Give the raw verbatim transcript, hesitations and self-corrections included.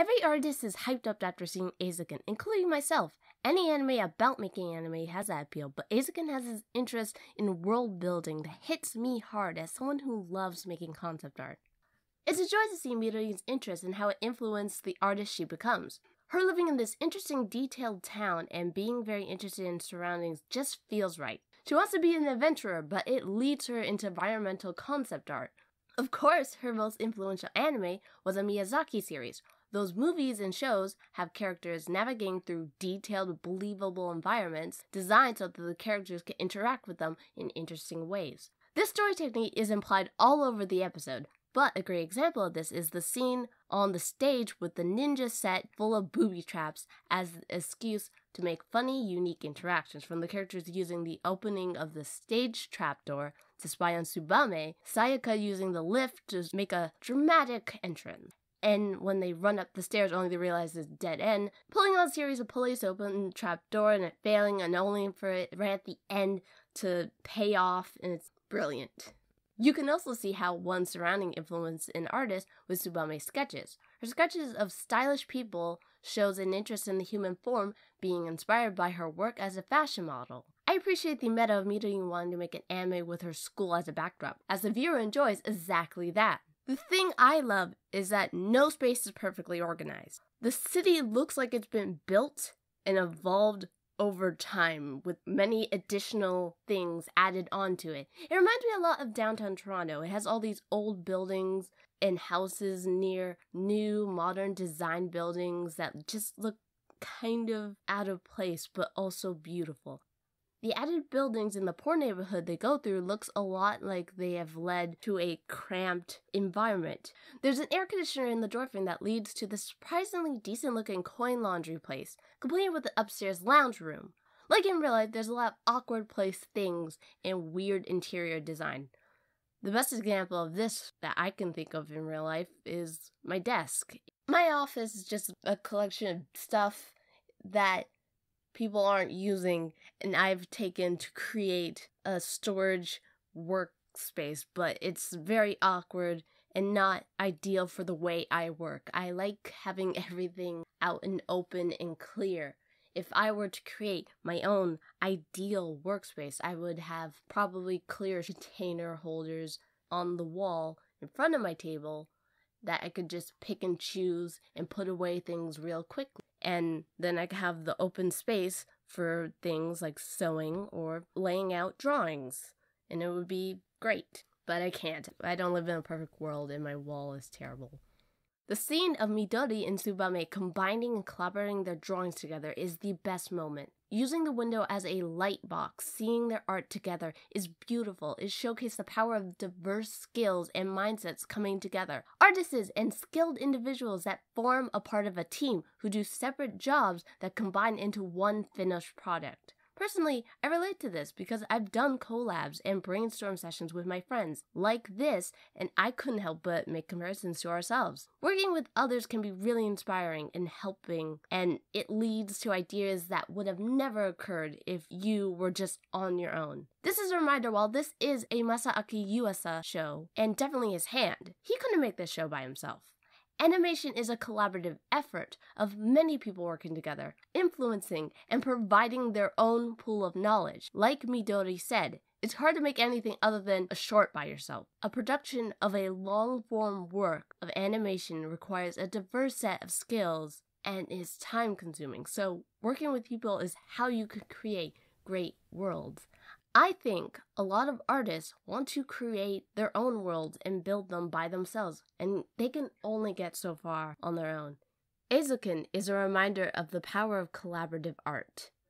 Every artist is hyped up after seeing Eizouken, including myself. Any anime about making anime has that appeal, but Eizouken has his interest in world building that hits me hard as someone who loves making concept art. It's a joy to see Midori's interest in how it influenced the artist she becomes. Her living in this interesting, detailed town and being very interested in surroundings just feels right. She wants to be an adventurer, but it leads her into environmental concept art. Of course, her most influential anime was a Miyazaki series. Those movies and shows have characters navigating through detailed, believable environments designed so that the characters can interact with them in interesting ways. This story technique is implied all over the episode, but a great example of this is the scene on the stage with the ninja set full of booby traps as an excuse to make funny, unique interactions from the characters using the opening of the stage trapdoor to spy on Tsubame, Sayaka using the lift to make a dramatic entrance. And when they run up the stairs only to realize it's dead end, pulling on a series of pulleys to open the trapdoor and it failing and only for it right at the end to pay off, and it's brilliant. You can also see how one surrounding influence an artist with Tsubame's sketches. Her sketches of stylish people shows an interest in the human form, being inspired by her work as a fashion model. I appreciate the meta of Midori wanting to make an anime with her school as a backdrop, as the viewer enjoys exactly that. The thing I love is that no space is perfectly organized. The city looks like it's been built and evolved over time with many additional things added onto it. It reminds me a lot of downtown Toronto. It has all these old buildings and houses near new modern design buildings that just look kind of out of place but also beautiful. The added buildings in the poor neighborhood they go through looks a lot like they have led to a cramped environment. There's an air conditioner in the doorframe that leads to the surprisingly decent looking coin laundry place, complete with the upstairs lounge room. Like in real life, there's a lot of awkward placed things and weird interior design. The best example of this that I can think of in real life is my desk. My office is just a collection of stuff that people aren't using, and I've taken to create a storage workspace, but it's very awkward and not ideal for the way I work. I like having everything out and open and clear. If I were to create my own ideal workspace, I would have probably clear container holders on the wall in front of my table that I could just pick and choose and put away things real quickly. And then I could have the open space for things like sewing or laying out drawings. And it would be great. But I can't. I don't live in a perfect world and my wall is terrible. The scene of Midori and Tsubame combining and collaborating their drawings together is the best moment. Using the window as a light box, seeing their art together is beautiful. It showcases the power of diverse skills and mindsets coming together. Artists and skilled individuals that form a part of a team who do separate jobs that combine into one finished product. Personally, I relate to this because I've done collabs and brainstorm sessions with my friends like this, and I couldn't help but make comparisons to ourselves. Working with others can be really inspiring and helping, and it leads to ideas that would have never occurred if you were just on your own. This is a reminder, while this is a Masaaki Yuasa show, and definitely his hand, he couldn't make this show by himself. Animation is a collaborative effort of many people working together, influencing and providing their own pool of knowledge. Like Midori said, it's hard to make anything other than a short by yourself. A production of a long-form work of animation requires a diverse set of skills and is time-consuming, so working with people is how you could create great worlds. I think a lot of artists want to create their own worlds and build them by themselves, and they can only get so far on their own. Eizouken is a reminder of the power of collaborative art.